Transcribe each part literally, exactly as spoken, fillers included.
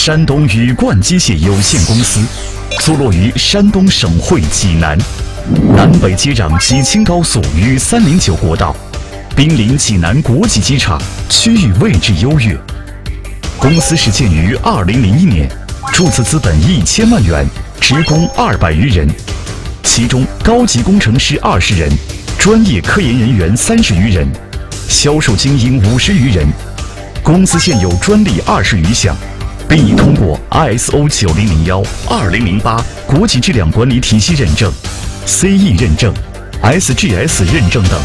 山东宇冠机械有限公司，坐落于山东省会济南，南北接壤济青高速与三零九国道，濒临济南国际机场，区域位置优越。公司始建于二零零一年，注册资本一千万元，职工二百余人，其中高级工程师二十人，专业科研人员三十余人，销售精英五十余人。公司现有专利二十余项，并已通过 I S O 九零零一、二零零八国际质量管理体系认证、C E 认证、S G S 认证等。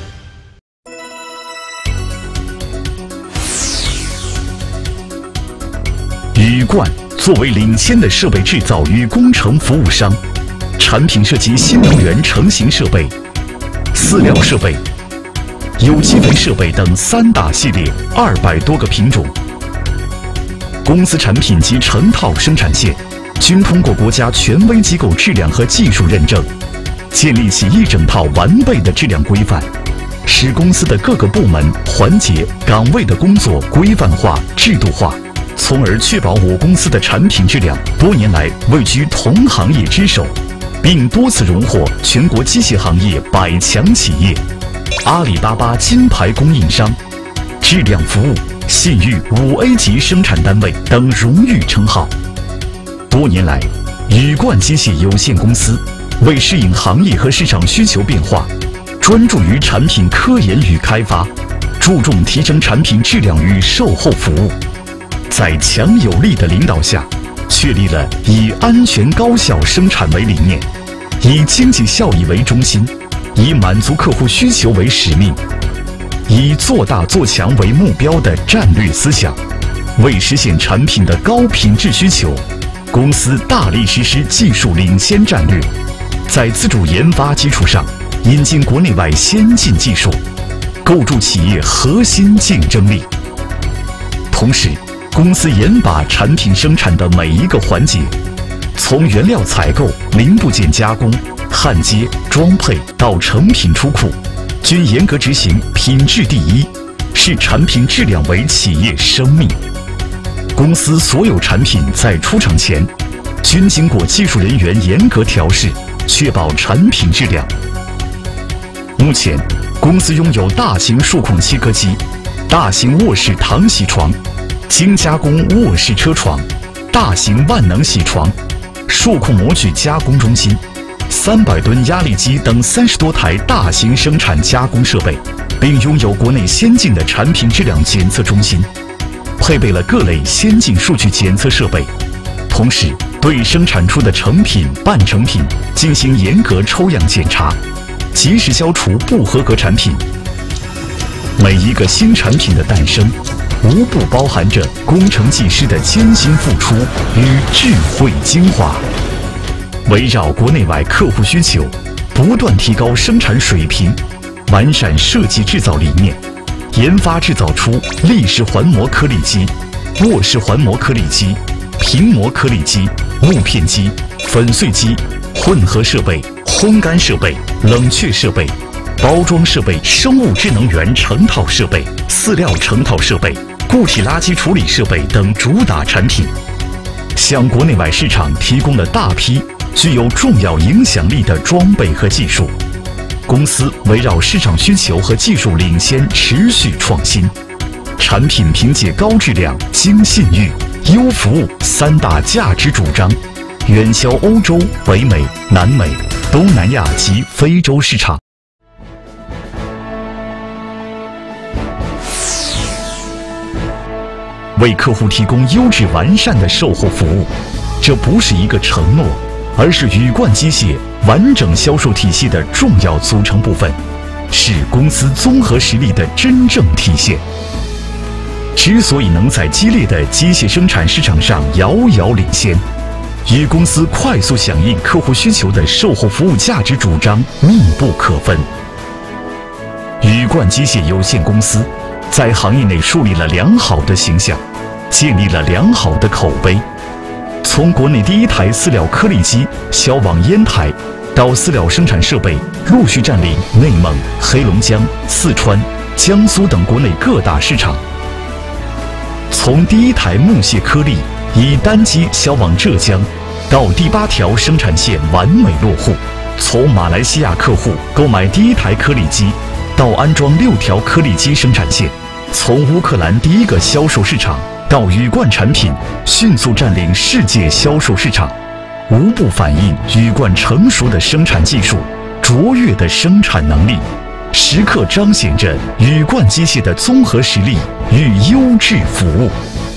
宇冠作为领先的设备制造与工程服务商，产品涉及新能源成型设备、饲料设备、有机肥设备等三大系列二百多个品种。公司产品及成套生产线均通过国家权威机构质量和技术认证，建立起一整套完备的质量规范，使公司的各个部门、环节、岗位的工作规范化、制度化，从而确保我公司的产品质量多年来位居同行业之首，并多次荣获全国机械行业百强企业、阿里巴巴金牌供应商、质量服务信誉五 A 级生产单位等荣誉称号。多年来，宇冠机械有限公司为适应行业和市场需求变化，专注于产品科研与开发，注重提升产品质量与售后服务。在强有力的领导下，确立了以安全高效生产为理念，以经济效益为中心，以满足客户需求为使命，以做大做强为目标的战略思想。为实现产品的高品质需求，公司大力实施技术领先战略，在自主研发基础上引进国内外先进技术，构筑企业核心竞争力。同时，公司严把产品生产的每一个环节，从原料采购、零部件加工、焊接、装配到成品出库，均严格执行品质第一，视产品质量为企业生命。公司所有产品在出厂前，均经过技术人员严格调试，确保产品质量。目前，公司拥有大型数控切割机、大型卧室躺洗床、精加工卧室车床、大型万能铣床、数控模具加工中心、三百吨压力机等三十多台大型生产加工设备，并拥有国内先进的产品质量检测中心，配备了各类先进数据检测设备，同时对生产出的成品、半成品进行严格抽样检查，及时消除不合格产品。每一个新产品的诞生，无不包含着工程技师的艰辛付出与智慧精华。围绕国内外客户需求，不断提高生产水平，完善设计制造理念，研发制造出立式环膜颗粒机、卧式环膜颗粒机、平膜颗粒机、木片机、粉碎机、混合设备、烘干设备、冷却设备、包装设备、生物智能源成套设备、饲料成套设备、固体垃圾处理设备等主打产品，向国内外市场提供了大批具有重要影响力的装备和技术。公司围绕市场需求和技术领先持续创新，产品凭借高质量、精信誉、优服务三大价值主张，远销欧洲、北美、南美、东南亚及非洲市场。为客户提供优质完善的售后服务，这不是一个承诺，而是宇冠机械完整销售体系的重要组成部分，是公司综合实力的真正体现。之所以能在激烈的机械生产市场上遥遥领先，与公司快速响应客户需求的售后服务价值主张密不可分。宇冠机械有限公司在行业内树立了良好的形象，建立了良好的口碑。从国内第一台饲料颗粒机销往烟台，到饲料生产设备陆续占领内蒙、黑龙江、四川、江苏等国内各大市场。从第一台木屑颗粒以单机销往浙江，到第八条生产线完美落户。从马来西亚客户购买第一台颗粒机，到安装六条颗粒机生产线，从乌克兰第一个销售市场到宇冠产品迅速占领世界销售市场，无不反映宇冠成熟的生产技术、卓越的生产能力，时刻彰显着宇冠机械的综合实力与优质服务。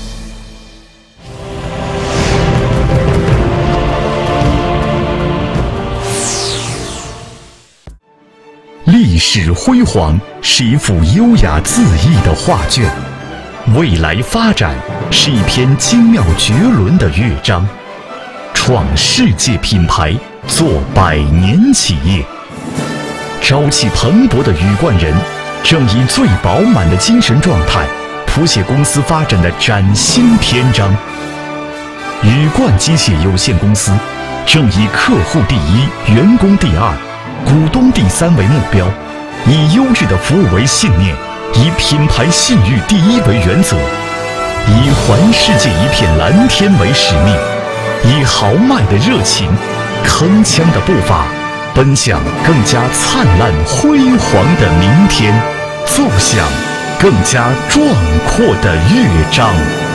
历史辉煌是一幅优雅恣意的画卷，未来发展是一篇精妙绝伦的乐章。创世界品牌，做百年企业，朝气蓬勃的宇冠人正以最饱满的精神状态谱写公司发展的崭新篇章。宇冠机械有限公司正以客户第一、员工第二、股东第三为目标，以优质的服务为信念，以品牌信誉第一为原则，以环世界一片蓝天为使命，以豪迈的热情、铿锵的步伐，奔向更加灿烂辉煌的明天，奏响更加壮阔的乐章。